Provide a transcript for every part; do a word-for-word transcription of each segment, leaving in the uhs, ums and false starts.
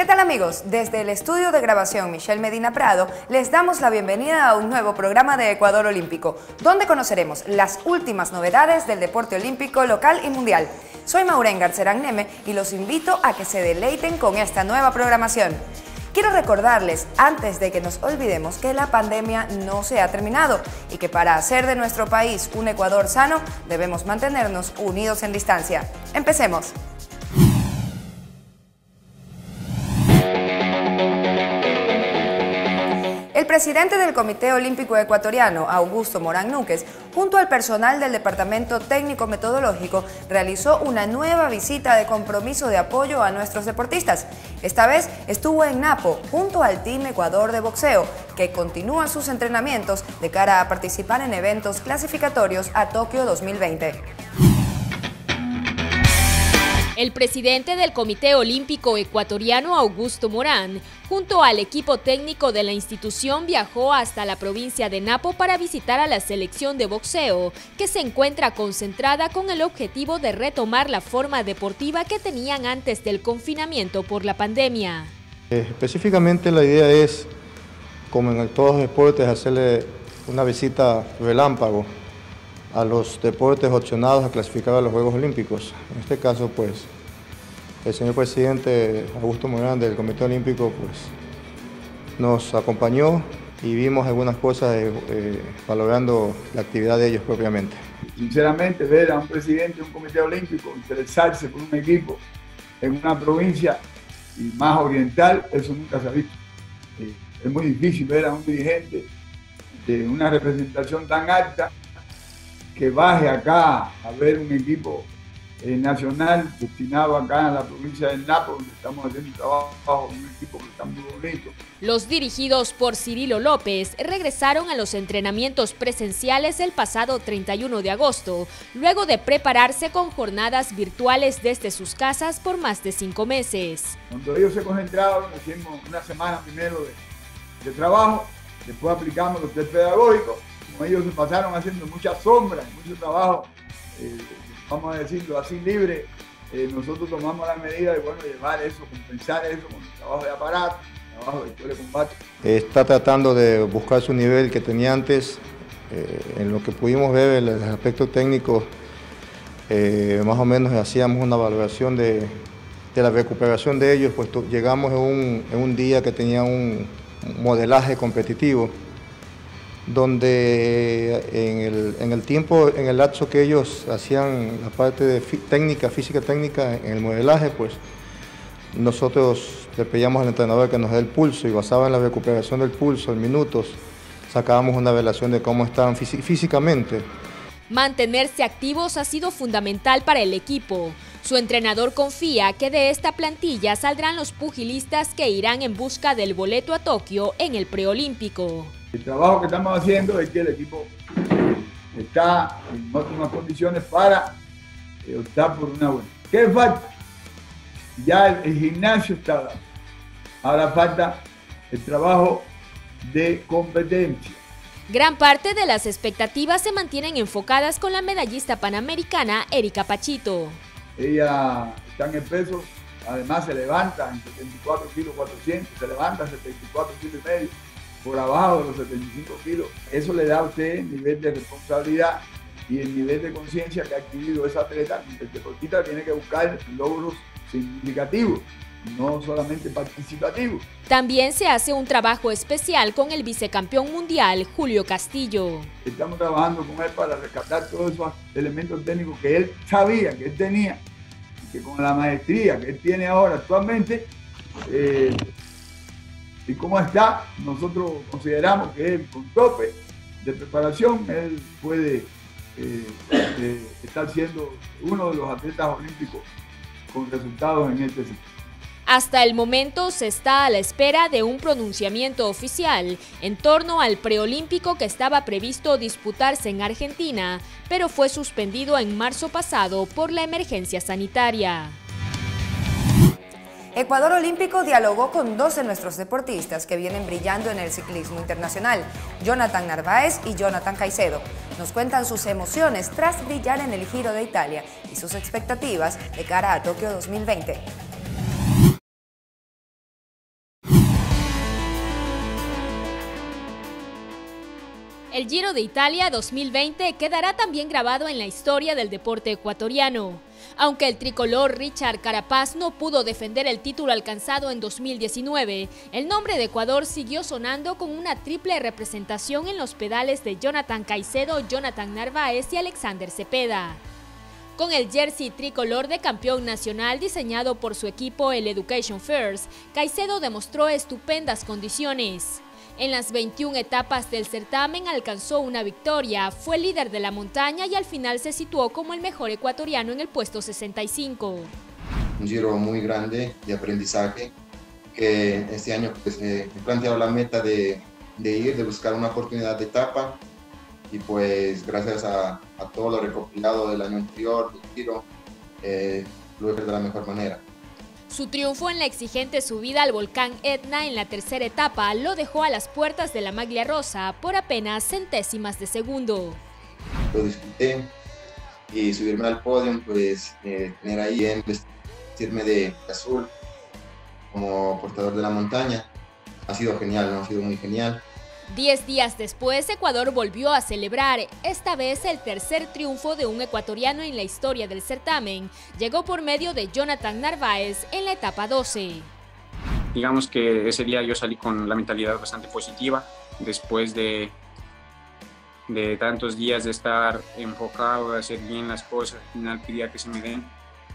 tal amigos? Desde el estudio de grabación Michelle Medina Prado les damos la bienvenida a un nuevo programa de Ecuador Olímpico, donde conoceremos las últimas novedades del deporte olímpico local y mundial. Soy Maureen Garcerán Neme y los invito a que se deleiten con esta nueva programación. Quiero recordarles, antes de que nos olvidemos, que la pandemia no se ha terminado y que para hacer de nuestro país un Ecuador sano, debemos mantenernos unidos en distancia. ¡Empecemos! El presidente del Comité Olímpico Ecuatoriano, Augusto Morán Núquez, junto al personal del Departamento Técnico Metodológico, realizó una nueva visita de compromiso de apoyo a nuestros deportistas. Esta vez estuvo en Napo, junto al Team Ecuador de boxeo, que continúa sus entrenamientos de cara a participar en eventos clasificatorios a Tokio dos mil veinte. El presidente del Comité Olímpico Ecuatoriano, Augusto Morán, junto al equipo técnico de la institución, viajó hasta la provincia de Napo para visitar a la selección de boxeo, que se encuentra concentrada con el objetivo de retomar la forma deportiva que tenían antes del confinamiento por la pandemia. Eh, específicamente la idea es, como en todos los deportes, hacerle una visita relámpago a los deportes opcionados a clasificar a los Juegos Olímpicos. En este caso, pues, el señor presidente Augusto Morán del Comité Olímpico pues, nos acompañó y vimos algunas cosas eh, eh, valorando la actividad de ellos propiamente. Sinceramente, ver a un presidente de un comité olímpico interesarse por un equipo en una provincia y más oriental, eso nunca se ha visto. Eh, es muy difícil ver a un dirigente de una representación tan alta que baje acá a ver un equipo eh, nacional destinado acá a la provincia del Napo, donde estamos haciendo un trabajo con un equipo que está muy bonito. Los dirigidos por Cirilo López regresaron a los entrenamientos presenciales el pasado treinta y uno de agosto, luego de prepararse con jornadas virtuales desde sus casas por más de cinco meses. Cuando ellos se concentraron, hicimos una semana primero de, de trabajo, después aplicamos los test pedagógicos. Ellos se pasaron haciendo muchas sombras, mucho trabajo, eh, vamos a decirlo así, libre. Eh, nosotros tomamos la medida de bueno, llevar eso, compensar eso con el trabajo de aparato, trabajo de escuela de combate. Está tratando de buscar su nivel que tenía antes. Eh, en lo que pudimos ver, en el aspecto técnico, eh, más o menos hacíamos una valoración de, de la recuperación de ellos, pues llegamos en un, en un día que tenía un modelaje competitivo, donde en el, en el tiempo, en el lapso que ellos hacían la parte de técnica, física técnica, en el modelaje, pues nosotros le pedíamos al entrenador que nos dé el pulso y basado en la recuperación del pulso en minutos, sacábamos una relación de cómo estaban físicamente. Mantenerse activos ha sido fundamental para el equipo. Su entrenador confía que de esta plantilla saldrán los pugilistas que irán en busca del boleto a Tokio en el preolímpico. El trabajo que estamos haciendo es que el equipo está en óptimas condiciones para optar por una buena. ¿Qué falta? Ya el, el gimnasio está dado. Ahora falta el trabajo de competencia. Gran parte de las expectativas se mantienen enfocadas con la medallista panamericana Erika Pachito. Ella está en el peso, además se levanta en setenta y cuatro kilos cuatrocientos, se levanta en setenta y cuatro kilos y medio, por abajo de los setenta y cinco kilos. Eso le da a usted el nivel de responsabilidad y el nivel de conciencia que ha adquirido esa atleta. El deportista tiene que buscar logros significativos, no solamente participativos. También se hace un trabajo especial con el vicecampeón mundial, Julio Castillo. Estamos trabajando con él para rescatar todos esos elementos técnicos que él sabía, que él tenía, y que con la maestría que él tiene ahora actualmente, eh, y cómo está, nosotros consideramos que él con tope de preparación, él puede eh, eh, estar siendo uno de los atletas olímpicos con resultados en este sitio. Hasta el momento se está a la espera de un pronunciamiento oficial en torno al preolímpico que estaba previsto disputarse en Argentina, pero fue suspendido en marzo pasado por la emergencia sanitaria. Ecuador Olímpico dialogó con dos de nuestros deportistas que vienen brillando en el ciclismo internacional, Jonathan Narváez y Jonathan Caicedo. Nos cuentan sus emociones tras brillar en el Giro de Italia y sus expectativas de cara a Tokio dos mil veinte. El Giro de Italia dos mil veinte quedará también grabado en la historia del deporte ecuatoriano. Aunque el tricolor Richard Carapaz no pudo defender el título alcanzado en dos mil diecinueve, el nombre de Ecuador siguió sonando con una triple representación en los pedales de Jonathan Caicedo, Jonathan Narváez y Alexander Cepeda. Con el jersey tricolor de campeón nacional diseñado por su equipo el Education First, Caicedo demostró estupendas condiciones. En las veintiuna etapas del certamen alcanzó una victoria, fue líder de la montaña y al final se situó como el mejor ecuatoriano en el puesto sesenta y cinco. Un giro muy grande de aprendizaje, que este año pues, eh, he planteado la meta de, de ir, de buscar una oportunidad de etapa, y pues gracias a, a todo lo recopilado del año anterior, del giro, eh, lo he hecho de la mejor manera. Su triunfo en la exigente subida al volcán Etna en la tercera etapa lo dejó a las puertas de la maglia rosa por apenas centésimas de segundo. Lo disfruté y subirme al podio, pues eh, tener ahí en vestirme de azul como portador de la montaña, ha sido genial, ¿no? Ha sido muy genial. Diez días después, Ecuador volvió a celebrar, esta vez el tercer triunfo de un ecuatoriano en la historia del certamen. Llegó por medio de Jonathan Narváez en la etapa doce. Digamos que ese día yo salí con la mentalidad bastante positiva, después de, de tantos días de estar enfocado, de hacer bien las cosas. Al final quería que se me den.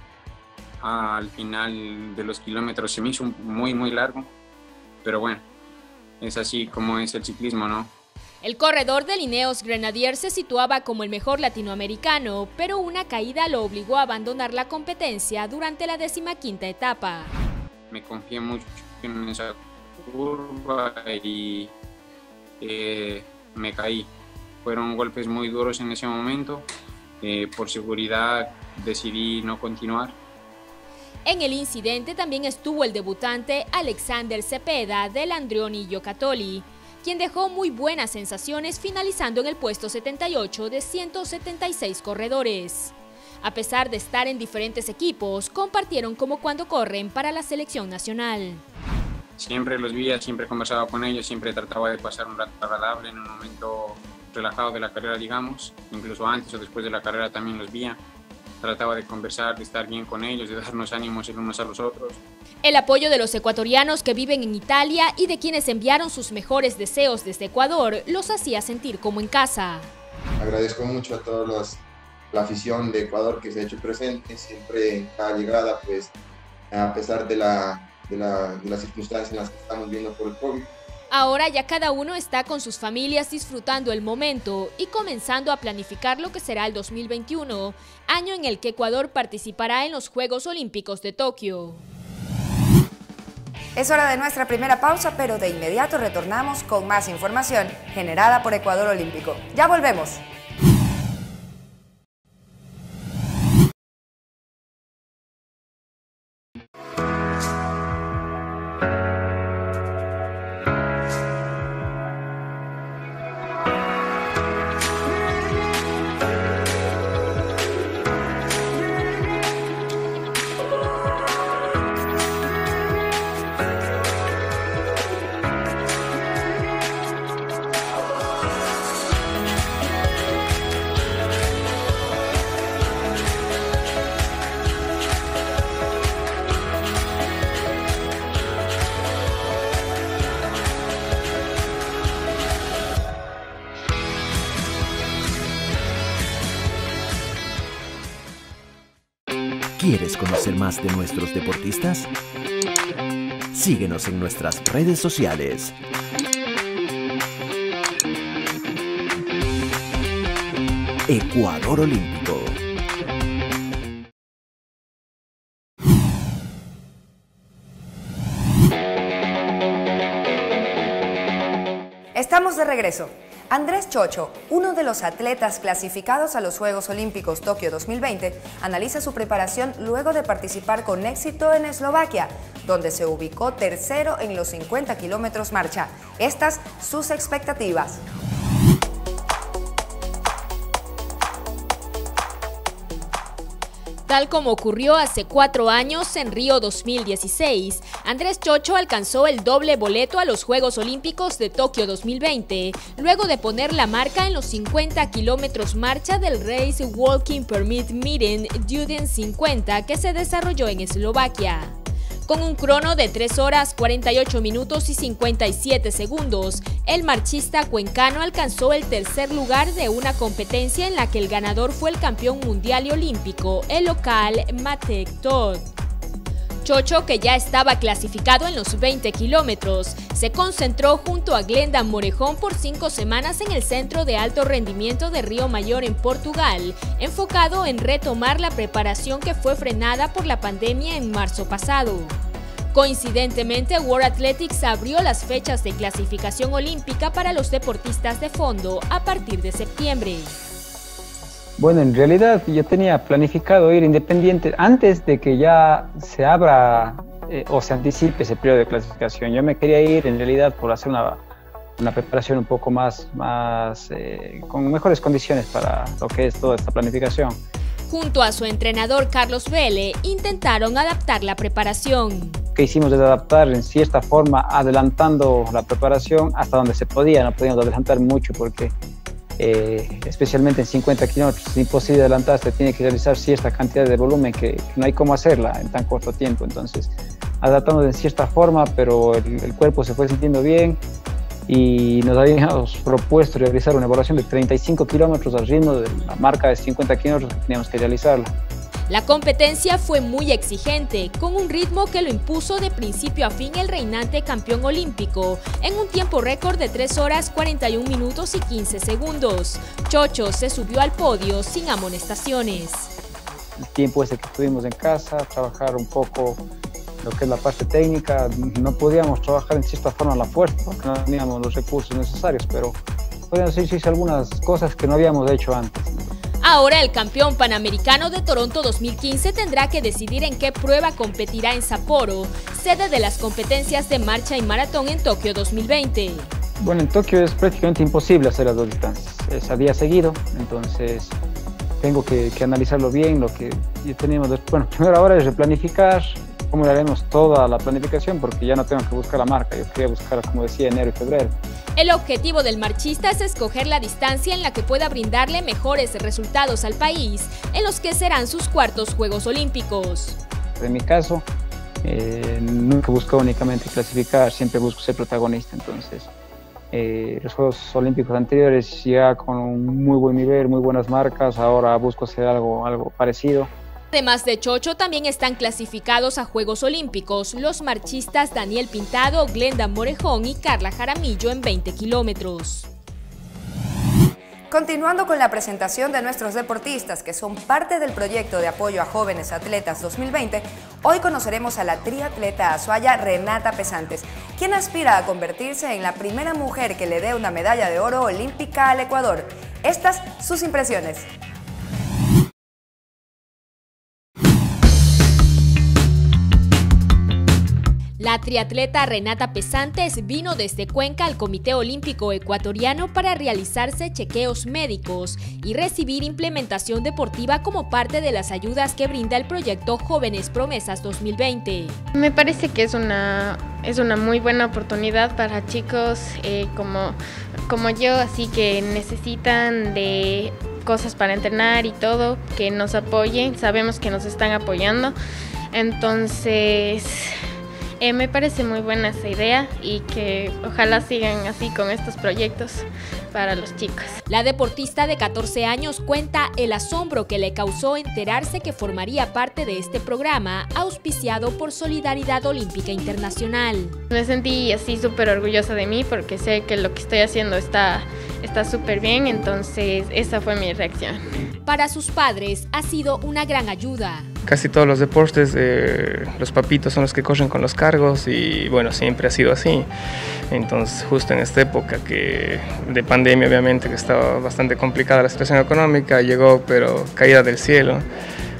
Al final de los kilómetros se me hizo muy, muy largo, pero bueno. Es así como es el ciclismo, ¿no? El corredor de Ineos Grenadier se situaba como el mejor latinoamericano, pero una caída lo obligó a abandonar la competencia durante la decimaquinta etapa. Me confié mucho en esa curva y eh, me caí. Fueron golpes muy duros en ese momento. Eh, por seguridad decidí no continuar. En el incidente también estuvo el debutante Alexander Cepeda del Andrioni Giocattoli, quien dejó muy buenas sensaciones finalizando en el puesto setenta y ocho de ciento setenta y seis corredores. A pesar de estar en diferentes equipos, compartieron como cuando corren para la selección nacional. Siempre los veía, siempre conversaba con ellos, siempre trataba de pasar un rato agradable en un momento relajado de la carrera, digamos. Incluso antes o después de la carrera también los veía. Trataba de conversar, de estar bien con ellos, de darnos ánimos el unos a los otros. El apoyo de los ecuatorianos que viven en Italia y de quienes enviaron sus mejores deseos desde Ecuador los hacía sentir como en casa. Agradezco mucho a toda la afición de Ecuador que se ha hecho presente, siempre en cada llegada, pues a pesar de, la, de, la, de las circunstancias en las que estamos viendo por el COVID. Ahora ya cada uno está con sus familias disfrutando el momento y comenzando a planificar lo que será el dos mil veintiuno, año en el que Ecuador participará en los Juegos Olímpicos de Tokio. Es hora de nuestra primera pausa, pero de inmediato retornamos con más información generada por Ecuador Olímpico. Ya volvemos. ¿Quieres conocer más de nuestros deportistas? Síguenos en nuestras redes sociales. Ecuador Olímpico. Estamos de regreso. Andrés Chocho, uno de los atletas clasificados a los Juegos Olímpicos Tokio dos mil veinte, analiza su preparación luego de participar con éxito en Eslovaquia, donde se ubicó tercero en los cincuenta kilómetros marcha. Estas sus expectativas. Tal como ocurrió hace cuatro años en Río dos mil dieciséis, Andrés Chocho alcanzó el doble boleto a los Juegos Olímpicos de Tokio dos mil veinte, luego de poner la marca en los cincuenta kilómetros marcha del Race Walking Permit Meeting Duden cincuenta que se desarrolló en Eslovaquia. Con un crono de tres horas cuarenta y ocho minutos y cincuenta y siete segundos, el marchista cuencano alcanzó el tercer lugar de una competencia en la que el ganador fue el campeón mundial y olímpico, el local Matek Todd. Chocho, que ya estaba clasificado en los veinte kilómetros, se concentró junto a Glenda Morejón por cinco semanas en el Centro de Alto Rendimiento de Río Mayor en Portugal, enfocado en retomar la preparación que fue frenada por la pandemia en marzo pasado. Coincidentemente, World Athletics abrió las fechas de clasificación olímpica para los deportistas de fondo a partir de septiembre. Bueno, en realidad yo tenía planificado ir independiente antes de que ya se abra eh, o se anticipe ese periodo de clasificación. Yo me quería ir en realidad por hacer una, una preparación un poco más, más eh, con mejores condiciones para lo que es toda esta planificación. Junto a su entrenador Carlos Vele, intentaron adaptar la preparación. Lo que hicimos es adaptar en cierta forma, adelantando la preparación hasta donde se podía. No podíamos adelantar mucho porque Eh, especialmente en cincuenta kilómetros, es imposible adelantarse, tiene que realizar cierta cantidad de volumen que, que no hay cómo hacerla en tan corto tiempo. Entonces, adaptamos de cierta forma, pero el, el cuerpo se fue sintiendo bien y nos habíamos propuesto realizar una evaluación de treinta y cinco kilómetros al ritmo de la marca de cincuenta kilómetros que teníamos que realizarla. La competencia fue muy exigente, con un ritmo que lo impuso de principio a fin el reinante campeón olímpico, en un tiempo récord de tres horas cuarenta y un minutos y quince segundos. Chocho se subió al podio sin amonestaciones. El tiempo ese que estuvimos en casa, trabajar un poco lo que es la parte técnica, no podíamos trabajar en cierta forma la fuerza porque no teníamos los recursos necesarios, pero podíamos decir sí, algunas cosas que no habíamos hecho antes. Ahora el campeón panamericano de Toronto dos mil quince tendrá que decidir en qué prueba competirá en Sapporo, sede de las competencias de marcha y maratón en Tokio dos mil veinte. Bueno, en Tokio es prácticamente imposible hacer las dos distancias, es a día seguido, entonces tengo que, que analizarlo bien, lo que tenemos. Bueno, primero ahora es replanificar cómo le haremos toda la planificación porque ya no tengo que buscar la marca, yo quería buscar, como decía, enero y febrero. El objetivo del marchista es escoger la distancia en la que pueda brindarle mejores resultados al país, en los que serán sus cuartos Juegos Olímpicos. En mi caso, eh, nunca busco únicamente clasificar, siempre busco ser protagonista, entonces eh, los Juegos Olímpicos anteriores ya con un muy buen nivel, muy buenas marcas, ahora busco hacer algo, algo parecido. Además de Chocho, también están clasificados a Juegos Olímpicos los marchistas Daniel Pintado, Glenda Morejón y Carla Jaramillo en veinte kilómetros. Continuando con la presentación de nuestros deportistas que son parte del proyecto de apoyo a jóvenes atletas dos mil veinte, hoy conoceremos a la triatleta azuaya Renata Pesantes, quien aspira a convertirse en la primera mujer que le dé una medalla de oro olímpica al Ecuador. Estas sus impresiones. La triatleta Renata Pesantes vino desde Cuenca al Comité Olímpico Ecuatoriano para realizarse chequeos médicos y recibir implementación deportiva como parte de las ayudas que brinda el proyecto Jóvenes Promesas dos mil veinte. Me parece que es una, es una muy buena oportunidad para chicos eh, como, como yo, así que necesitan de cosas para entrenar y todo, que nos apoyen, sabemos que nos están apoyando, entonces Eh, me parece muy buena esa idea y que ojalá sigan así con estos proyectos para los chicos. La deportista de catorce años cuenta el asombro que le causó enterarse que formaría parte de este programa auspiciado por Solidaridad Olímpica Internacional. Me sentí así súper orgullosa de mí porque sé que lo que estoy haciendo está está súper bien, entonces esa fue mi reacción. Para sus padres ha sido una gran ayuda. Casi todos los deportes, eh, los papitos son los que corren con los cargos y bueno, siempre ha sido así. Entonces justo en esta época que de pandemia obviamente que estaba bastante complicada la situación económica, llegó pero caída del cielo.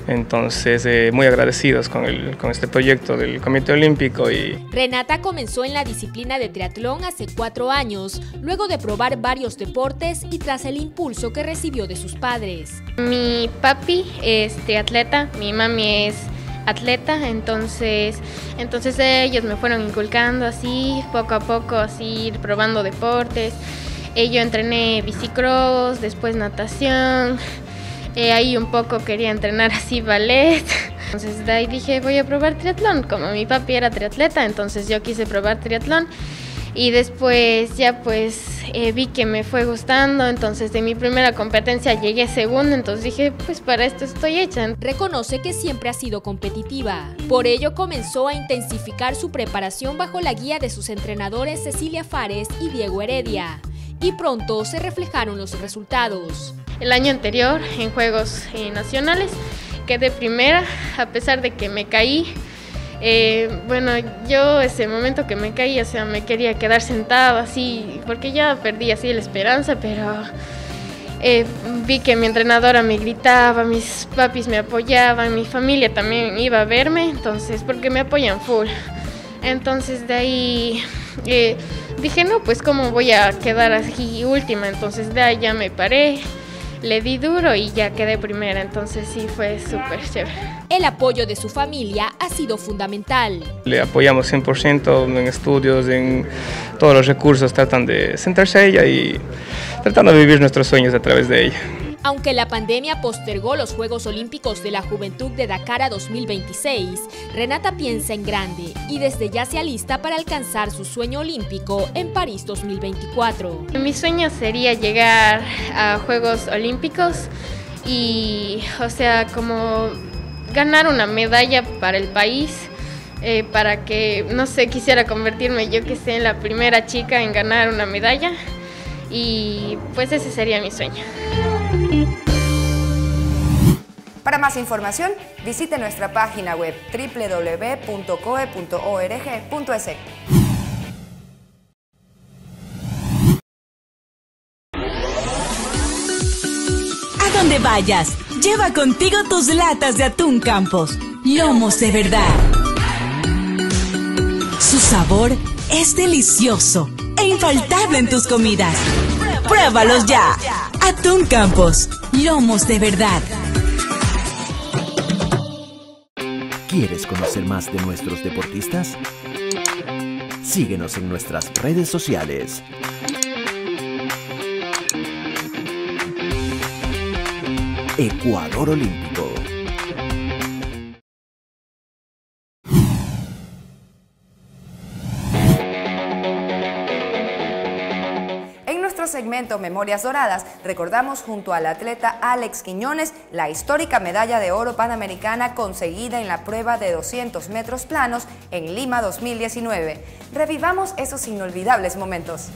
Entonces, eh, muy agradecidos con, el, con este proyecto del Comité Olímpico. Y... Renata comenzó en la disciplina de triatlón hace cuatro años, luego de probar varios deportes y tras el impulso que recibió de sus padres. Mi papi es triatleta, mi mami es atleta, entonces, entonces ellos me fueron inculcando así, poco a poco, así, ir probando deportes. Eh, yo entrené bicicross, después natación. Eh, ahí un poco quería entrenar así ballet, entonces de ahí dije voy a probar triatlón, como mi papi era triatleta, entonces yo quise probar triatlón y después ya pues eh, vi que me fue gustando, entonces de mi primera competencia llegué segunda, entonces dije pues para esto estoy hecha. Reconoce que siempre ha sido competitiva, por ello comenzó a intensificar su preparación bajo la guía de sus entrenadores Cecilia Fares y Diego Heredia, y pronto se reflejaron los resultados. El año anterior, en Juegos eh, Nacionales, quedé primera, a pesar de que me caí. Eh, bueno, yo ese momento que me caí, o sea, me quería quedar sentada así, porque ya perdí así la esperanza, pero eh, vi que mi entrenadora me gritaba, mis papis me apoyaban, mi familia también iba a verme, entonces, porque me apoyan full. Entonces de ahí eh, dije, no, pues cómo voy a quedar así última, entonces de ahí ya me paré. Le di duro y ya quedé primera, entonces sí fue súper chévere. El apoyo de su familia ha sido fundamental. Le apoyamos cien por ciento en estudios, en todos los recursos, tratan de sentarse a ella y tratando de vivir nuestros sueños a través de ella. Aunque la pandemia postergó los Juegos Olímpicos de la Juventud de Dakar a dos mil veintiséis, Renata piensa en grande y desde ya se alista para alcanzar su sueño olímpico en París dos mil veinticuatro. Mi sueño sería llegar a Juegos Olímpicos y, o sea, como ganar una medalla para el país, eh, para que, no sé, quisiera convertirme, yo que sé, en la primera chica en ganar una medalla y pues ese sería mi sueño. Para más información, visite nuestra página web doble u doble u doble u punto c o e punto org punto es. A donde vayas, lleva contigo tus latas de atún Campos, lomos de verdad. Su sabor es delicioso e infaltable en tus comidas. ¡Pruébalos ya! Atún Campos, lomos de verdad. ¿Quieres conocer más de nuestros deportistas? Síguenos en nuestras redes sociales. Ecuador Olímpico. Segmento Memorias Doradas, recordamos junto al atleta Alex Quiñones la histórica medalla de oro panamericana conseguida en la prueba de doscientos metros planos en Lima dos mil diecinueve. Revivamos esos inolvidables momentos.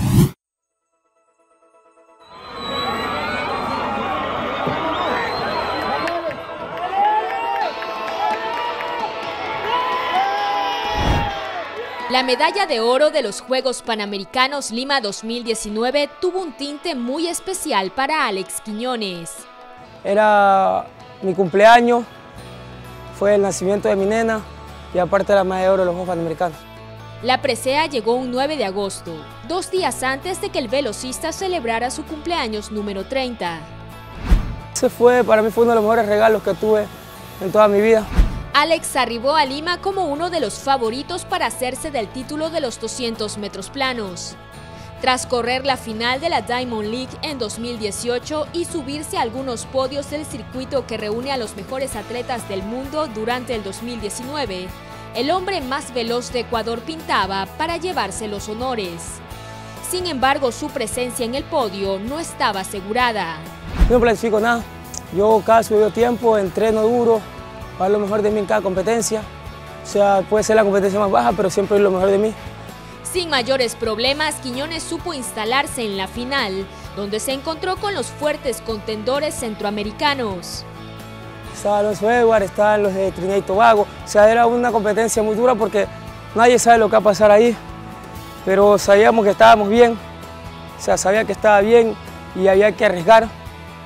La medalla de oro de los Juegos Panamericanos Lima dos mil diecinueve tuvo un tinte muy especial para Alex Quiñones. Era mi cumpleaños, fue el nacimiento de mi nena y aparte la medalla de oro de los Juegos Panamericanos. La presea llegó un nueve de agosto, dos días antes de que el velocista celebrara su cumpleaños número treinta. Ese fue, para mí fue uno de los mejores regalos que tuve en toda mi vida. Alex arribó a Lima como uno de los favoritos para hacerse del título de los doscientos metros planos. Tras correr la final de la Diamond League en dos mil dieciocho y subirse a algunos podios del circuito que reúne a los mejores atletas del mundo durante el dos mil diecinueve, el hombre más veloz de Ecuador pintaba para llevarse los honores. Sin embargo, su presencia en el podio no estaba asegurada. No planifico nada, yo cada subido tiempo, entreno duro, para lo mejor de mí en cada competencia. O sea, puede ser la competencia más baja, pero siempre es lo mejor de mí. Sin mayores problemas, Quiñones supo instalarse en la final, donde se encontró con los fuertes contendores centroamericanos. Estaban los de Edward, estaban los de Trinidad y Tobago. O sea, era una competencia muy dura porque nadie sabe lo que va a pasar ahí. Pero sabíamos que estábamos bien, o sea, sabía que estaba bien y había que arriesgar.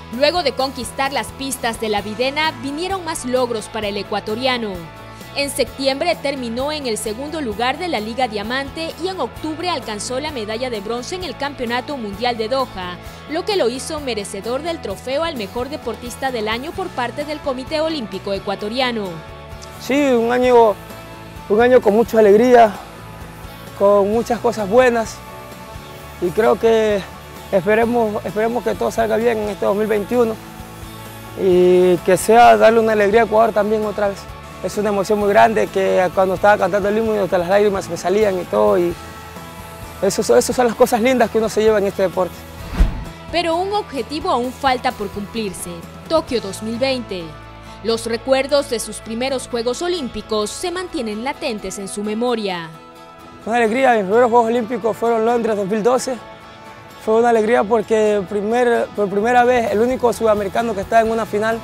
Luego de conquistar las pistas de la Videna, vinieron más logros para el ecuatoriano. En septiembre terminó en el segundo lugar de la Liga Diamante y en octubre alcanzó la medalla de bronce en el Campeonato Mundial de Doha, lo que lo hizo merecedor del trofeo al mejor deportista del año por parte del Comité Olímpico Ecuatoriano. Sí, un año, un año con mucha alegría, con muchas cosas buenas y creo que esperemos, esperemos que todo salga bien en este dos mil veintiuno y que sea darle una alegría a Ecuador también otra vez. Es una emoción muy grande que cuando estaba cantando el himno hasta las lágrimas me salían y todo. Y eso, eso son las cosas lindas que uno se lleva en este deporte. Pero un objetivo aún falta por cumplirse, Tokio dos mil veinte. Los recuerdos de sus primeros Juegos Olímpicos se mantienen latentes en su memoria. Una alegría, mis primeros Juegos Olímpicos fueron Londres dos mil doce. Fue una alegría porque primer, por primera vez el único sudamericano que está en una final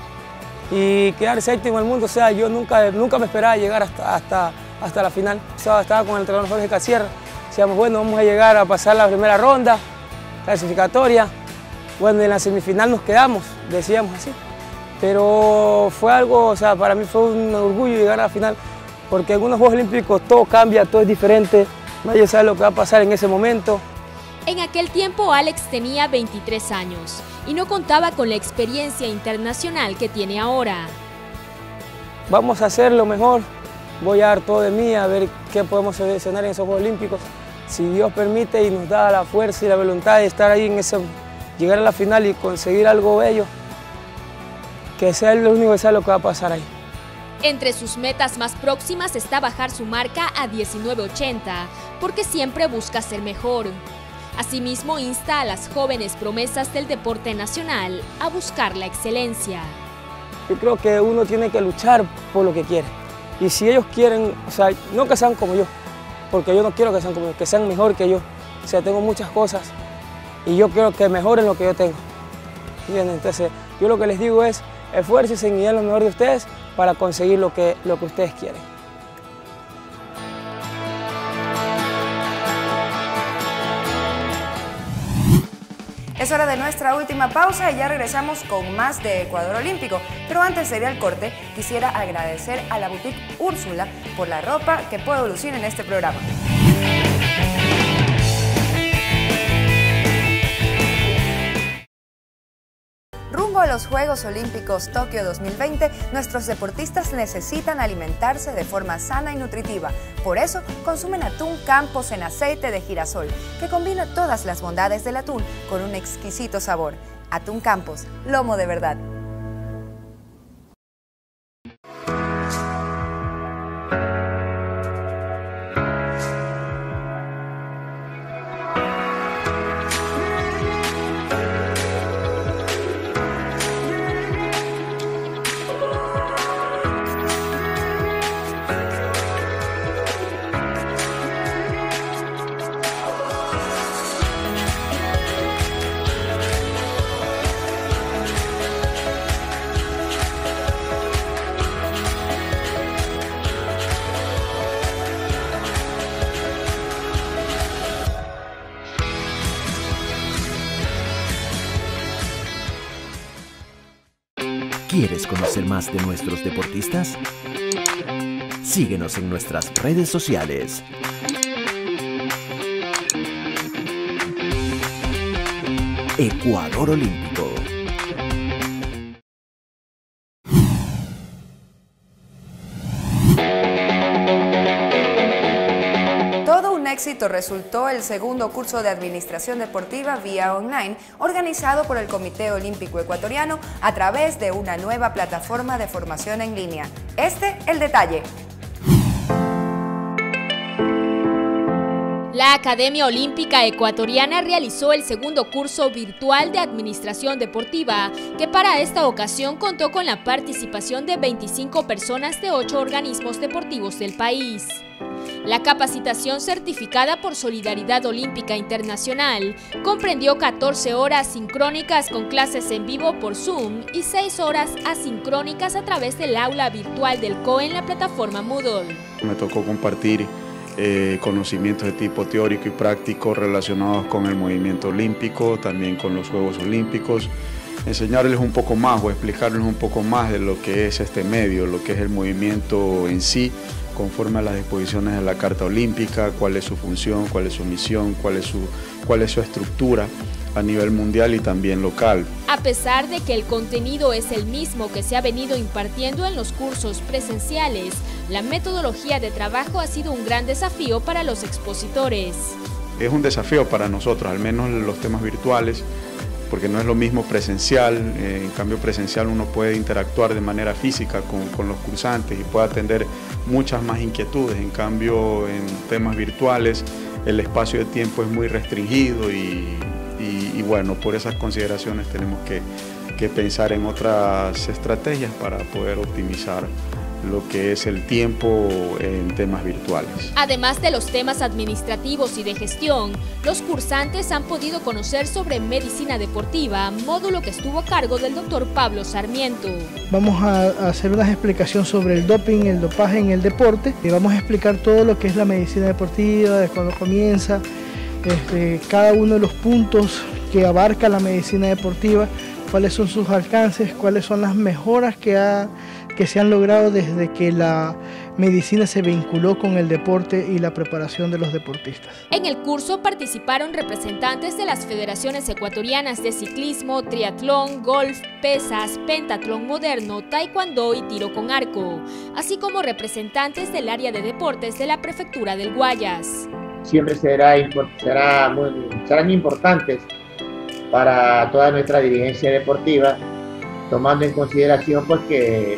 y quedar séptimo en el mundo, o sea, yo nunca, nunca me esperaba llegar hasta, hasta, hasta la final. Estaba, estaba con el entrenador Jorge Casierra, decíamos, bueno, vamos a llegar a pasar la primera ronda, clasificatoria, bueno, en la semifinal nos quedamos, decíamos así. Pero fue algo, o sea, para mí fue un orgullo llegar a la final, porque en unos Juegos Olímpicos todo cambia, todo es diferente, nadie sabe lo que va a pasar en ese momento. En aquel tiempo Alex tenía veintitrés años y no contaba con la experiencia internacional que tiene ahora. Vamos a hacer lo mejor, voy a dar todo de mí a ver qué podemos seleccionar en esos Juegos Olímpicos. Si Dios permite y nos da la fuerza y la voluntad de estar ahí en ese, llegar a la final y conseguir algo bello, que sea lo único que sea lo que va a pasar ahí. Entre sus metas más próximas está bajar su marca a diecinueve ochenta, porque siempre busca ser mejor. Asimismo, insta a las jóvenes promesas del deporte nacional a buscar la excelencia. Yo creo que uno tiene que luchar por lo que quiere. Y si ellos quieren, o sea, no que sean como yo, porque yo no quiero que sean como yo, que sean mejor que yo. O sea, tengo muchas cosas y yo quiero que mejoren lo que yo tengo. Bien, entonces, yo lo que les digo es, esfuércense y den lo mejor de ustedes para conseguir lo que, lo que ustedes quieren. Es hora de nuestra última pausa y ya regresamos con más de Ecuador Olímpico. Pero antes de ir al corte, quisiera agradecer a la boutique Úrsula por la ropa que puedo lucir en este programa. Rumbo a los Juegos Olímpicos Tokio dos mil veinte, nuestros deportistas necesitan alimentarse de forma sana y nutritiva. Por eso, consumen atún Campos en aceite de girasol, que combina todas las bondades del atún con un exquisito sabor. Atún Campos, lomo de verdad. ¿Quieres conocer más de nuestros deportistas? Síguenos en nuestras redes sociales. Ecuador Olímpico. Éxito resultó el segundo curso de Administración Deportiva vía online, organizado por el Comité Olímpico Ecuatoriano a través de una nueva plataforma de formación en línea. Este, el detalle. La Academia Olímpica Ecuatoriana realizó el segundo curso virtual de Administración Deportiva, que para esta ocasión contó con la participación de veinticinco personas de ocho organismos deportivos del país. La capacitación certificada por Solidaridad Olímpica Internacional comprendió catorce horas sincrónicas con clases en vivo por Zoom y seis horas asincrónicas a través del aula virtual del C O E en la plataforma Moodle. Me tocó compartir eh, conocimientos de tipo teórico y práctico relacionados con el movimiento olímpico, también con los Juegos Olímpicos, enseñarles un poco más o explicarles un poco más de lo que es este medio, lo que es el movimiento en sí, conforme a las disposiciones de la Carta Olímpica, cuál es su función, cuál es su misión, cuál es su, cuál es su estructura a nivel mundial y también local. A pesar de que el contenido es el mismo que se ha venido impartiendo en los cursos presenciales, la metodología de trabajo ha sido un gran desafío para los expositores. Es un desafío para nosotros, al menos los temas virtuales, porque no es lo mismo presencial. En cambio presencial uno puede interactuar de manera física con, con los cursantes y puede atender muchas más inquietudes. En cambio en temas virtuales el espacio de tiempo es muy restringido y, y, y bueno, por esas consideraciones tenemos que, que pensar en otras estrategias para poder optimizar lo que es el tiempo en temas virtuales. Además de los temas administrativos y de gestión, los cursantes han podido conocer sobre medicina deportiva, módulo que estuvo a cargo del doctor Pablo Sarmiento. Vamos a hacer una explicación sobre el doping, el dopaje en el deporte, y vamos a explicar todo lo que es la medicina deportiva, de cuando comienza, este, cada uno de los puntos que abarca la medicina deportiva, cuáles son sus alcances, cuáles son las mejoras que ha que se han logrado desde que la medicina se vinculó con el deporte y la preparación de los deportistas. En el curso participaron representantes de las federaciones ecuatorianas de ciclismo, triatlón, golf, pesas, pentatlón moderno, taekwondo y tiro con arco, así como representantes del área de deportes de la prefectura del Guayas. Siempre será, será muy, serán importantes para toda nuestra dirigencia deportiva, tomando en consideración pues que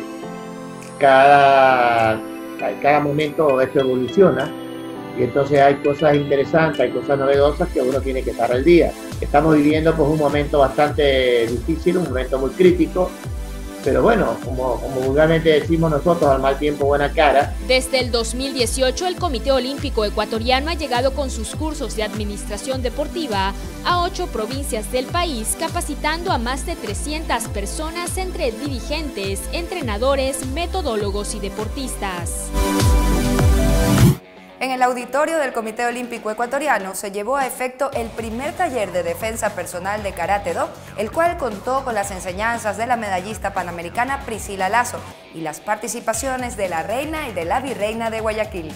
Cada, cada momento esto evoluciona y entonces hay cosas interesantes, hay cosas novedosas que uno tiene que estar al día. Estamos viviendo pues un momento bastante difícil, un momento muy crítico, pero bueno, como, como vulgarmente decimos nosotros, al mal tiempo buena cara. Desde el dos mil dieciocho, el Comité Olímpico Ecuatoriano ha llegado con sus cursos de administración deportiva a ocho provincias del país, capacitando a más de trescientas personas entre dirigentes, entrenadores, metodólogos y deportistas. En el auditorio del Comité Olímpico Ecuatoriano se llevó a efecto el primer taller de defensa personal de Karate-Do, el cual contó con las enseñanzas de la medallista panamericana Priscila Lazo y las participaciones de la reina y de la virreina de Guayaquil.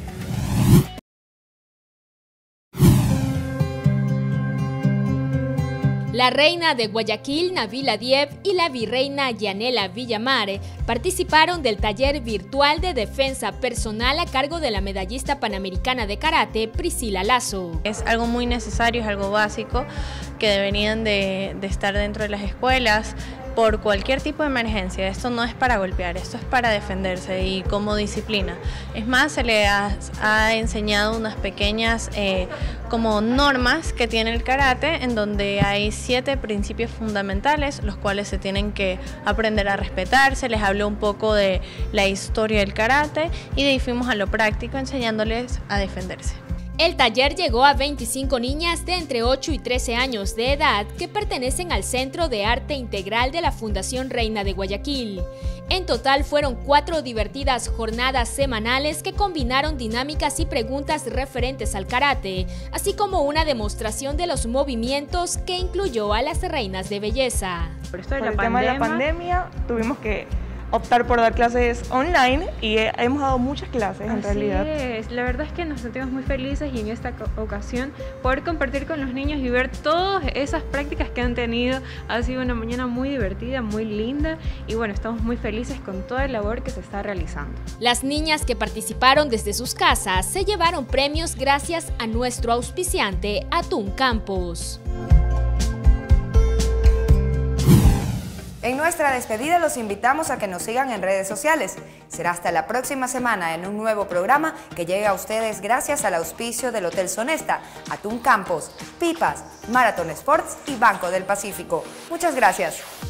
La reina de Guayaquil, Nabila Diep, y la virreina Yanela Villamar participaron del taller virtual de defensa personal a cargo de la medallista panamericana de karate, Priscila Lazo. Es algo muy necesario, es algo básico que deberían de, de estar dentro de las escuelas por cualquier tipo de emergencia. Esto no es para golpear, esto es para defenderse y como disciplina. Es más, se le ha, ha enseñado unas pequeñas eh, como normas que tiene el karate, en donde hay siete principios fundamentales, los cuales se tienen que aprender a respetar. Se les habló un poco de la historia del karate y de ahí fuimos a lo práctico, enseñándoles a defenderse. El taller llegó a veinticinco niñas de entre ocho y trece años de edad que pertenecen al Centro de Arte Integral de la Fundación Reina de Guayaquil. En total fueron cuatro divertidas jornadas semanales que combinaron dinámicas y preguntas referentes al karate, así como una demostración de los movimientos que incluyó a las reinas de belleza. Por esto de la pandemia, tema de la pandemia tuvimos que optar por dar clases online y hemos dado muchas clases en Así realidad. Es. La verdad es que nos sentimos muy felices y en esta ocasión poder compartir con los niños y ver todas esas prácticas que han tenido. Ha sido una mañana muy divertida, muy linda y bueno, estamos muy felices con toda la labor que se está realizando. Las niñas que participaron desde sus casas se llevaron premios gracias a nuestro auspiciante Atún Campos. En nuestra despedida los invitamos a que nos sigan en redes sociales. Será hasta la próxima semana en un nuevo programa que llega a ustedes gracias al auspicio del Hotel Sonesta, Atún Campos, Pipas, Marathon Sports y Banco del Pacífico. Muchas gracias.